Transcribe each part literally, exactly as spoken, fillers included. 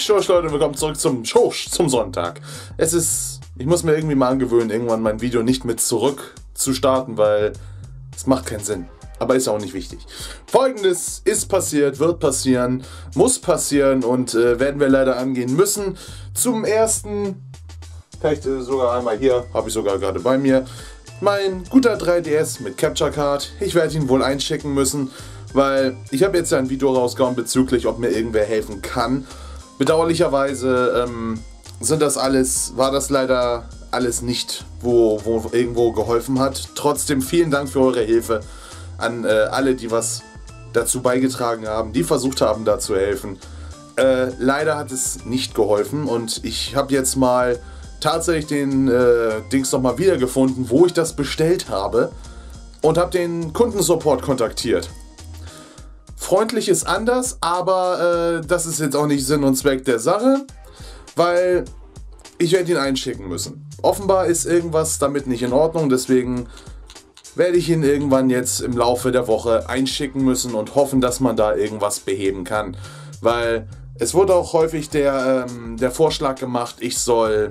Schosch, Leute, willkommen zurück zum Schosch, zum Sonntag. Es ist, ich muss mir irgendwie mal angewöhnen, irgendwann mein Video nicht mit zurück zu starten, weil es macht keinen Sinn. Aber ist auch nicht wichtig. Folgendes ist passiert, wird passieren, muss passieren und äh, werden wir leider angehen müssen. Zum ersten, vielleicht äh, sogar einmal hier, habe ich sogar gerade bei mir, mein guter drei D S mit Capture Card. Ich werde ihn wohl einschicken müssen, weil ich habe jetzt ein Video rausgehauen bezüglich, ob mir irgendwer helfen kann. Bedauerlicherweise ähm, sind das alles, war das leider alles nicht, wo, wo irgendwo geholfen hat. Trotzdem vielen Dank für eure Hilfe an äh, alle, die was dazu beigetragen haben, die versucht haben, da zu helfen. Äh, leider hat es nicht geholfen und ich habe jetzt mal tatsächlich den äh, Dings nochmal wiedergefunden, wo ich das bestellt habe und habe den Kundensupport kontaktiert. Freundlich ist anders, aber äh, das ist jetzt auch nicht Sinn und Zweck der Sache, weil ich werde ihn einschicken müssen. Offenbar ist irgendwas damit nicht in Ordnung, deswegen werde ich ihn irgendwann jetzt im Laufe der Woche einschicken müssen und hoffen, dass man da irgendwas beheben kann. Weil es wurde auch häufig der, ähm, der Vorschlag gemacht, ich soll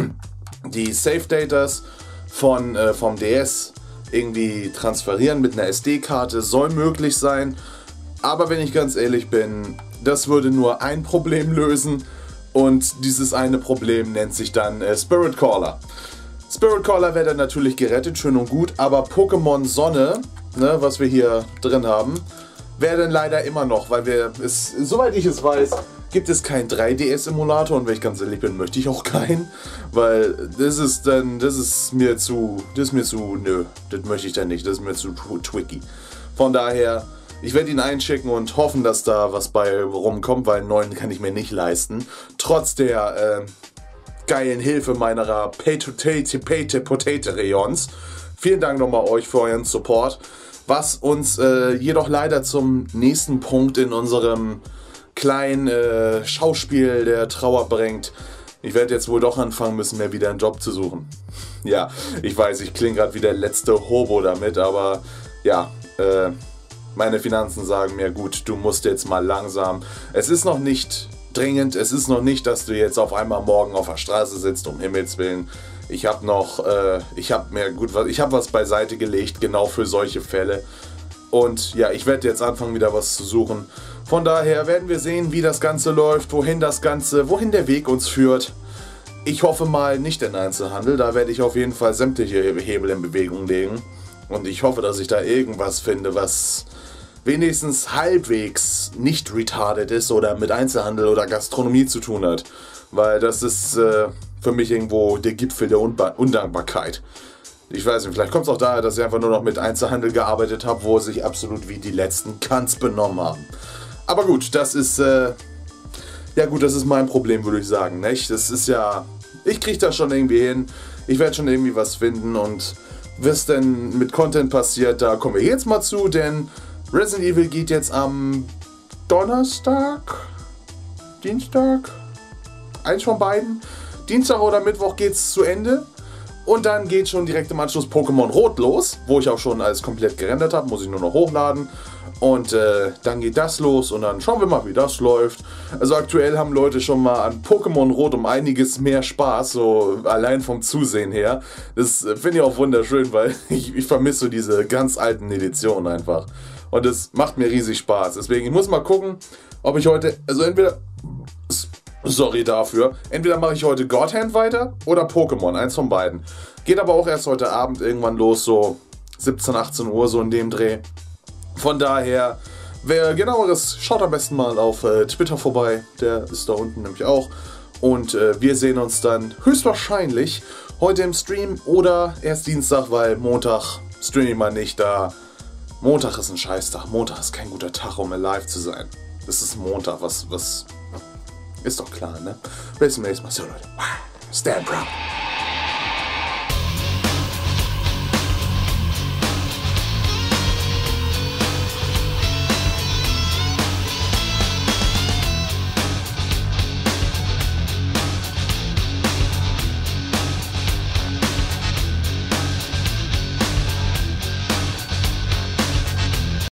die Save Datas von, äh, vom D S irgendwie transferieren mit einer S D-Karte. Soll möglich sein, aber wenn ich ganz ehrlich bin, das würde nur ein Problem lösen und dieses eine Problem nennt sich dann äh, Spirit Caller. Spirit Caller wäre dann natürlich gerettet, schön und gut, aber Pokémon Sonne, ne, was wir hier drin haben, wäre dann leider immer noch, weil wir, es, soweit ich es weiß, gibt es keinen drei D S-Emulator und wenn ich ganz ehrlich bin, möchte ich auch keinen, weil das ist dann, das ist mir zu, das ist mir zu, nö, das möchte ich dann nicht, das ist mir zu twicky. Von daher, ich werde ihn einschicken und hoffen, dass da was bei rumkommt, weil einen neuen kann ich mir nicht leisten. Trotz der, äh, geilen Hilfe meiner Pay-to-Potato-Rayons. Vielen Dank nochmal euch für euren Support, was uns äh, jedoch leider zum nächsten Punkt in unserem kleinen äh, Schauspiel der Trauer bringt. Ich werde jetzt wohl doch anfangen müssen, mir wieder einen Job zu suchen. Ja, ich weiß, ich klinge gerade wie der letzte Hobo damit, aber ja, äh, meine Finanzen sagen mir, gut, du musst jetzt mal langsam. Es ist noch nicht dringend, es ist noch nicht, dass du jetzt auf einmal morgen auf der Straße sitzt, um Himmels Willen. Ich habe noch, äh, ich habe mir gut, ich habe was beiseite gelegt, genau für solche Fälle. Und ja, ich werde jetzt anfangen, wieder was zu suchen. Von daher werden wir sehen, wie das Ganze läuft, wohin das Ganze, wohin der Weg uns führt. Ich hoffe mal nicht in Einzelhandel, da werde ich auf jeden Fall sämtliche Hebel in Bewegung legen. Und ich hoffe, dass ich da irgendwas finde, was wenigstens halbwegs nicht retarded ist oder mit Einzelhandel oder Gastronomie zu tun hat. Weil das ist äh, für mich irgendwo der Gipfel der Unba- Undankbarkeit. Ich weiß nicht, vielleicht kommt es auch daher, dass ich einfach nur noch mit Einzelhandel gearbeitet habe, wo sich absolut wie die letzten Cunts benommen haben. Aber gut, das ist, äh, ja gut, das ist mein Problem, würde ich sagen, nicht? Das ist ja, ich kriege das schon irgendwie hin, ich werde schon irgendwie was finden und was denn mit Content passiert, da kommen wir jetzt mal zu, denn Resident Evil geht jetzt am Donnerstag, Dienstag, eins von beiden. Dienstag oder Mittwoch geht es zu Ende. Und dann geht schon direkt im Anschluss Pokémon Rot los, wo ich auch schon alles komplett gerendert habe, muss ich nur noch hochladen. Und äh, dann geht das los und dann schauen wir mal, wie das läuft. Also aktuell haben Leute schon mal an Pokémon Rot um einiges mehr Spaß, so allein vom Zusehen her. Das äh, finde ich auch wunderschön, weil ich, ich vermisse so diese ganz alten Editionen einfach. Und das macht mir riesig Spaß. Deswegen, ich muss mal gucken, ob ich heute, also entweder, sorry dafür, entweder mache ich heute God Hand weiter oder Pokémon, eins von beiden. Geht aber auch erst heute Abend irgendwann los, so siebzehn, achtzehn Uhr, so in dem Dreh. Von daher, wer genaueres, schaut am besten mal auf äh, Twitter vorbei, der ist da unten nämlich auch. Und äh, wir sehen uns dann höchstwahrscheinlich heute im Stream oder erst Dienstag, weil Montag streame ich mal nicht, da Montag ist ein Scheißtag. Montag ist kein guter Tag, um live zu sein. Es ist Montag, was, was ist doch klar, ne? Bis zum nächsten Mal. So, Leute. Stand proud.